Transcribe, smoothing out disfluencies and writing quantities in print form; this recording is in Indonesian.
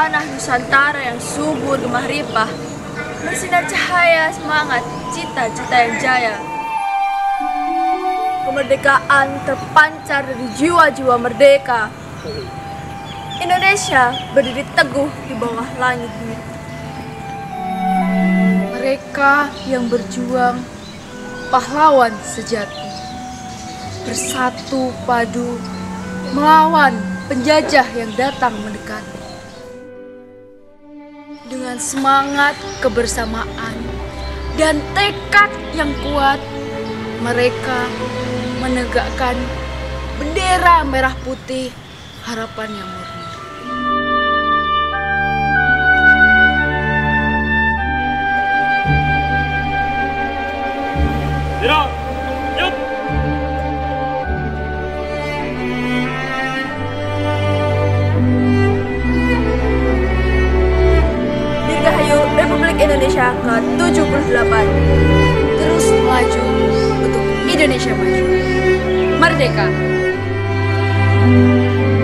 tanah Nusantara yang subur gemah ripah, bersinar cahaya semangat cita-cita yang jaya. Kemerdekaan terpancar dari jiwa-jiwa merdeka. Indonesia berdiri teguh di bawah langit biru. Mereka yang berjuang, pahlawan sejati, bersatu padu melawan penjajah yang datang mendekati. Dengan semangat kebersamaan dan tekad yang kuat, mereka menegakkan bendera merah putih harapan yang murni. Tidak, yuk! Dirgahayu Republik Indonesia ke-78. Terus melaju untuk Indonesia maju. Merdeka!